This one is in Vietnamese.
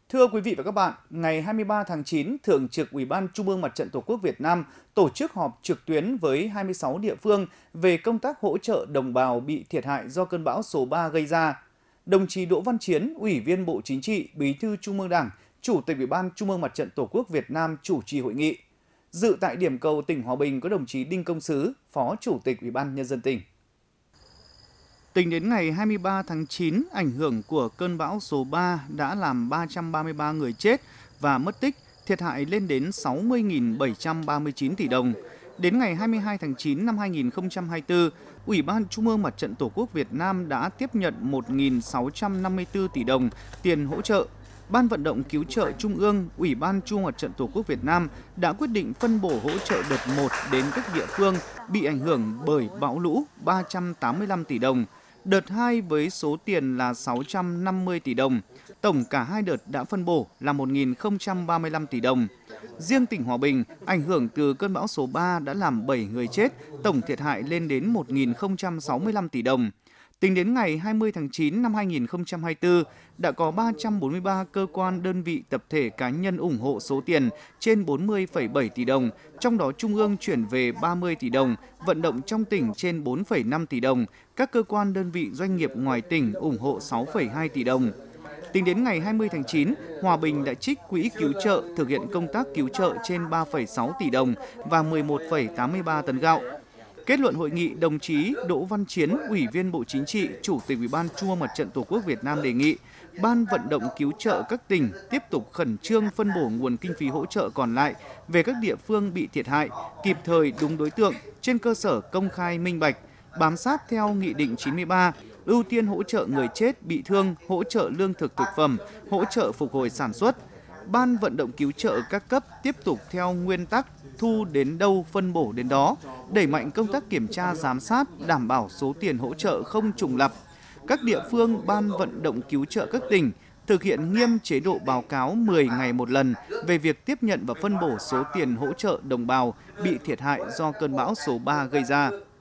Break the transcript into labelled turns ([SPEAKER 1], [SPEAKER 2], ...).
[SPEAKER 1] Thưa quý vị và các bạn, ngày 23 tháng 9, Thường trực Ủy ban Trung ương Mặt trận Tổ quốc Việt Nam tổ chức họp trực tuyến với 26 địa phương về công tác hỗ trợ đồng bào bị thiệt hại do cơn bão số 3 gây ra. Đồng chí Đỗ Văn Chiến, Ủy viên Bộ Chính trị, Bí thư Trung ương Đảng, Chủ tịch Ủy ban Trung ương Mặt trận Tổ quốc Việt Nam chủ trì hội nghị. Dự tại điểm cầu tỉnh Hòa Bình có đồng chí Đinh Công Sứ, Phó Chủ tịch Ủy ban Nhân dân tỉnh. Tính đến ngày 23 tháng 9, ảnh hưởng của cơn bão số 3 đã làm 333 người chết và mất tích, thiệt hại lên đến 60.739 tỷ đồng. Đến ngày 22 tháng 9 năm 2024, Ủy ban Trung ương Mặt trận Tổ quốc Việt Nam đã tiếp nhận 1.654 tỷ đồng tiền hỗ trợ. Ban vận động cứu trợ Trung ương, Ủy ban Trung ương Mặt trận Tổ quốc Việt Nam đã quyết định phân bổ hỗ trợ đợt 1 đến các địa phương bị ảnh hưởng bởi bão lũ 385 tỷ đồng. Đợt 2 với số tiền là 650 tỷ đồng. Tổng cả hai đợt đã phân bổ là 1.035 tỷ đồng. Riêng tỉnh Hòa Bình, ảnh hưởng từ cơn bão số 3 đã làm 7 người chết, tổng thiệt hại lên đến 1.065 tỷ đồng. Tính đến ngày 20 tháng 9 năm 2024, đã có 343 cơ quan, đơn vị, tập thể, cá nhân ủng hộ số tiền trên 40,7 tỷ đồng, trong đó Trung ương chuyển về 30 tỷ đồng, vận động trong tỉnh trên 4,5 tỷ đồng, các cơ quan, đơn vị, doanh nghiệp ngoài tỉnh ủng hộ 6,2 tỷ đồng. Tính đến ngày 20 tháng 9, Hòa Bình đã trích quỹ cứu trợ thực hiện công tác cứu trợ trên 3,6 tỷ đồng và 11,83 tấn gạo. Kết luận hội nghị, đồng chí Đỗ Văn Chiến, Ủy viên Bộ Chính trị, Chủ tịch Ủy ban Trung ương Mặt trận Tổ quốc Việt Nam đề nghị Ban vận động cứu trợ các tỉnh tiếp tục khẩn trương phân bổ nguồn kinh phí hỗ trợ còn lại về các địa phương bị thiệt hại, kịp thời, đúng đối tượng, trên cơ sở công khai, minh bạch, bám sát theo Nghị định 93, ưu tiên hỗ trợ người chết, bị thương, hỗ trợ lương thực thực phẩm, hỗ trợ phục hồi sản xuất. Ban vận động cứu trợ các cấp tiếp tục theo nguyên tắc thu đến đâu phân bổ đến đó, đẩy mạnh công tác kiểm tra giám sát, đảm bảo số tiền hỗ trợ không trùng lặp. Các địa phương, ban vận động cứu trợ các tỉnh thực hiện nghiêm chế độ báo cáo 10 ngày một lần về việc tiếp nhận và phân bổ số tiền hỗ trợ đồng bào bị thiệt hại do cơn bão số 3 gây ra.